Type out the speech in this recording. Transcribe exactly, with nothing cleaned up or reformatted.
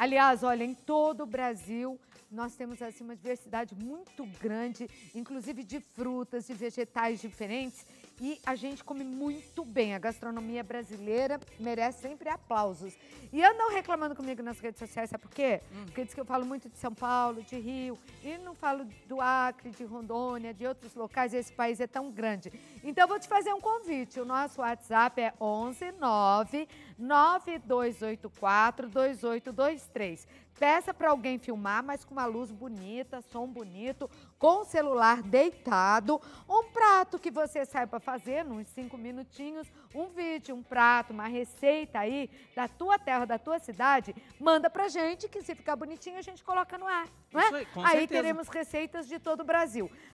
Aliás, olha, em todo o Brasil, nós temos assim, uma diversidade muito grande, inclusive de frutas, de vegetais diferentes, e a gente come muito bem. A gastronomia brasileira merece sempre aplausos. E andam reclamando comigo nas redes sociais, sabe por quê? Hum. Porque diz que eu falo muito de São Paulo, de Rio, e não falo do Acre, de Rondônia, de outros locais, e esse país é tão grande. Então, eu vou te fazer um convite. O nosso WhatsApp é onze nove nove dois oito quatro dois oito dois três. Peça para alguém filmar, mas com uma luz bonita, som bonito, com o celular deitado, um prato que você saiba fazer, uns cinco minutinhos, um vídeo, um prato, uma receita aí da tua terra, da tua cidade, manda pra gente, que se ficar bonitinho a gente coloca no ar, não é? Isso aí, com Aí certeza. teremos receitas de todo o Brasil.